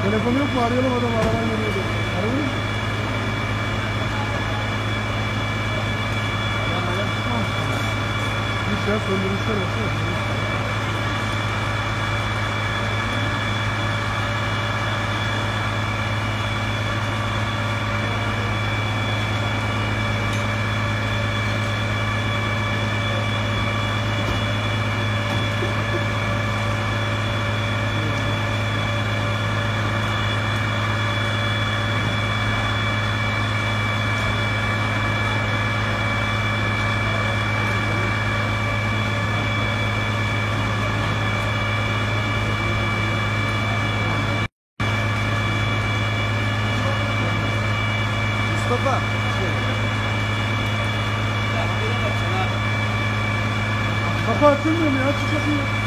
Telefonu yok mu? Arayalım adam, araban geliyordu. Arayalım mı? Hiç ya, söndürmüşler baksana. Mustafa. Kapı açılmıyor mu ya? Çık kapıyı.